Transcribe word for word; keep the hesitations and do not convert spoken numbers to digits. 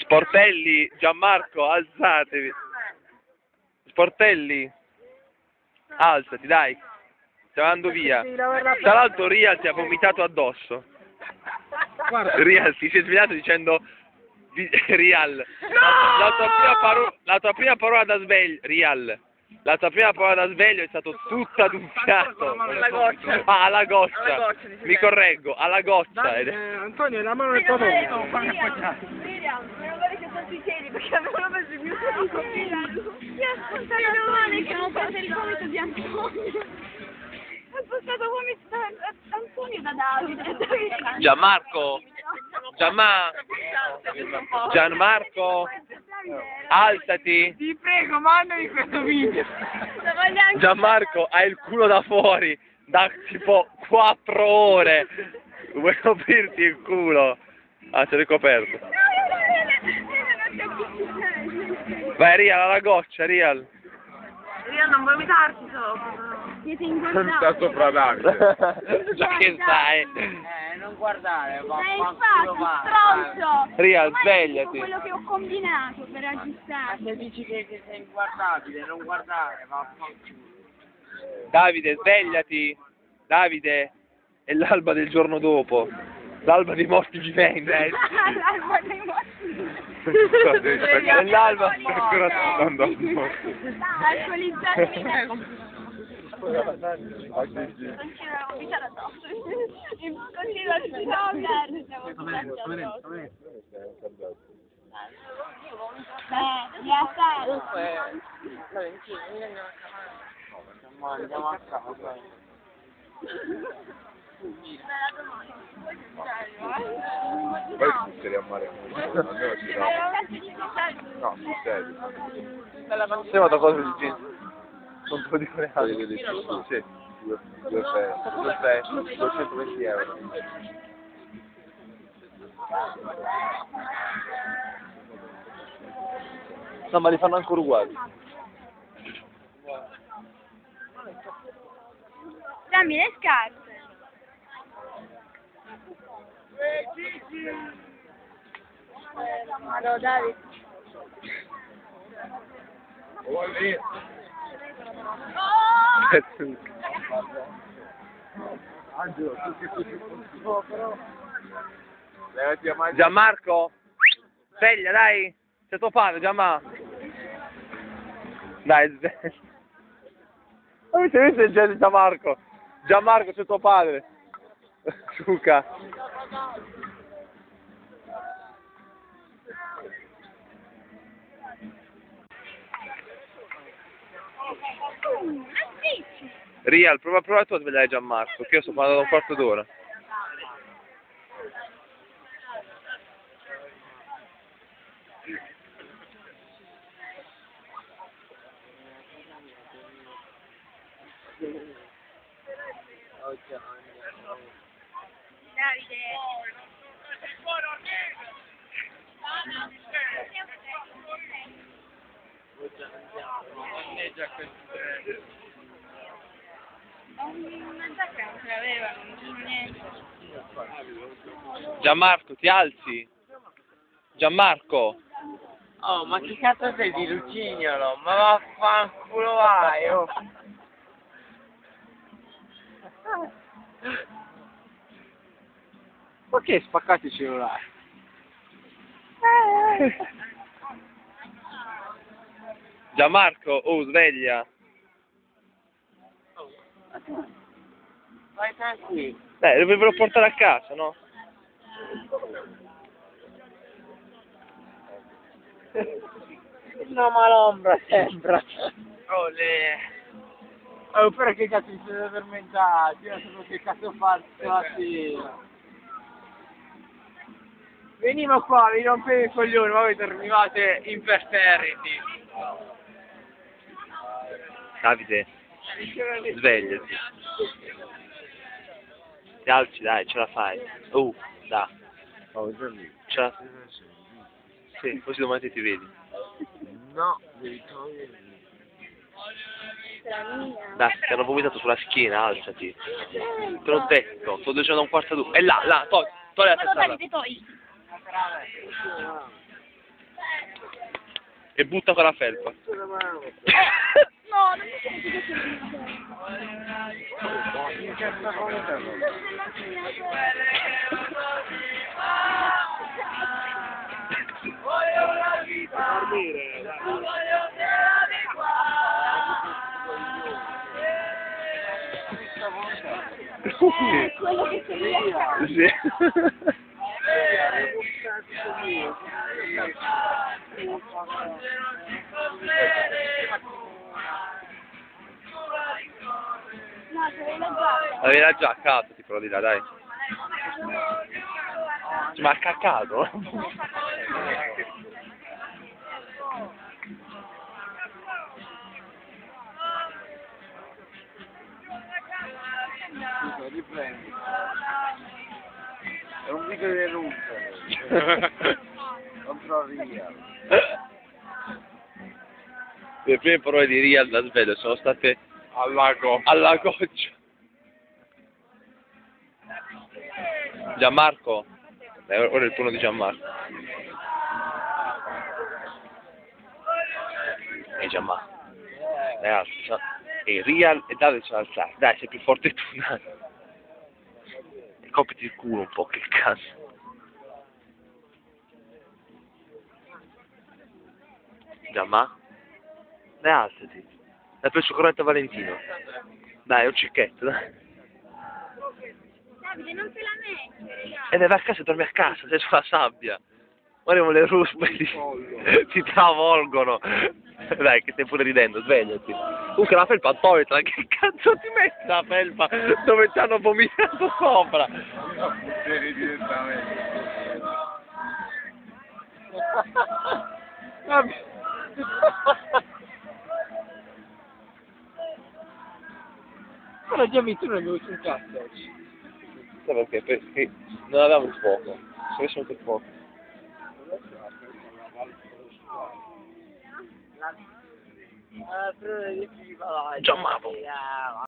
Sportelli, Gianmarco, alzatevi. Sportelli, alzati, dai. Stiamo andando via. Tra l'altro Real ti ha vomitato addosso. Real ti sei svegliato dicendo Real. La tua prima parola, la tua prima parola da sveglio, Real. La tua prima parola da sveglio è stato tutta ad un fiato. Alla goccia. Ah, alla goccia. Alla goccia, Mi correggo, alla goccia. Eh, Antonio, la mano nel tuo Miriam, Miriam, meno male che sono sui piedi perché avevano messo più sotto. Meno male che non prende il gomito di Antonio. È passato gomito da Antonio da Davide. Gianmarco, Gianma, Gianmarco, alzati. Ti prego, mandami questo video. Gianmarco, hai il culo da fuori da tipo quattro ore. Vuoi coprirti il culo? Ah, ce l'hai coperto. Vai, Real, alla goccia, Real. Io non vomitarti sopra. Siete ingordato. sopra d'acqua. Già che sai. Eh, non guardare, va Ma fanculo infatti, va. stronzo! Real, Ormai svegliati. dico quello che ho combinato per Ma aggiustare. se dici che, che sei inguardabile, non guardare, va fanculo. Davide, svegliati. Davide, è l'alba del giorno dopo. L'alba dei morti viventi. L'alba dei morti. È l'alba. Sto ancora aspettando. Alcolizzati. Non c'era vomitato addosso. Continua a scivolare. Siamo tutti addosso. Eh, ya sai. Comunque, Valentino, io andiamo a casa. Ma andiamo a casa. Poi tutti a mare. Almeno ci dà. No, sul serio. Sei vado cosa di gente. Non te lo dico neanche. Quelli che dici tu, sì. Due, due feste. Due feste. duecentoventi euro. No, ma li fanno ancora uguali. Dammi le scarpe. Allora, Davide. Gianmarco, sveglia, dai. C'è tuo padre, Gianma. Dai, sveglia. Avete visto il gesto di Gianmarco? Gianmarco, c'è tuo padre. Luca. Real, prova, prova tu a svegliare Gianmarco, che io sto parlando da un quarto d'ora. Davide. Una giacca non ce l'aveva, non c'era niente. Gianmarco, ti alzi? Gianmarco. Oh, ma che cazzo sei di Lucignolo? Ma vaffanculo vai, oh. Ma che spaccati i cellulari? Gianmarco, oh, sveglia. Vai tranquillo. Dai, dovrebbero portare a casa, no? No, ma l'ombra sembra. Oh, le... Oh, però che cazzo mi siete fermentati? Io non so che cazzo fare stamattina. Venivo qua, vi rompevo i coglioni, ma voi dormivate imperterriti. Davide, svegliati. Ti alzi, dai, ce la fai. Uh, dai. Oh, già lì. Ce la fai. Sì, così domani ti vedi. No, devi togliere. Dai, ti hanno vomitato sulla schiena, alzati. Te l'ho detto, sto dicendo un quarto d'ora. E là, là, togli, togli la testa là. Davide, togli. e butta con la felpa. No, non mi senti che sei quello che sei io. Sì. No, c'avevi la giacca. Avevi la giacca, alto, ti provo di là, dai. Ma ha caccato? Scusa, riprendi. È un video di rompere. Contro Ria. Le prime parole di Real da sveglio sono state Alla go. alla goccia. Gianmarco? Eh, ora è il turno di Gianmarco. E Gianmarco. E alza. E Real e Davide sono alzati. Dai, sei più forte tu, dai. E copriti il culo un po', che cazzo. Gianmarco? Dai, alzati. Hai preso corrente a Valentino. Dai, un cicchetto, dai. Davide, non te la metti, E dai, vai a casa e dormi a casa, sei sulla sabbia. Guardiamo le ruspe ti, ti travolgono. Dai, che stai pure ridendo, svegliati. Comunque la felpa toglitela, che cazzo ti metti la felpa dove ti hanno vomitato sopra? Devi direttamente. Però già mi tu non avevo sul cazzo oggi. Sai perché? Perché non avevamo il fuoco. Se avessimo il fuoco. Eh, però è difficile, Gianmarco.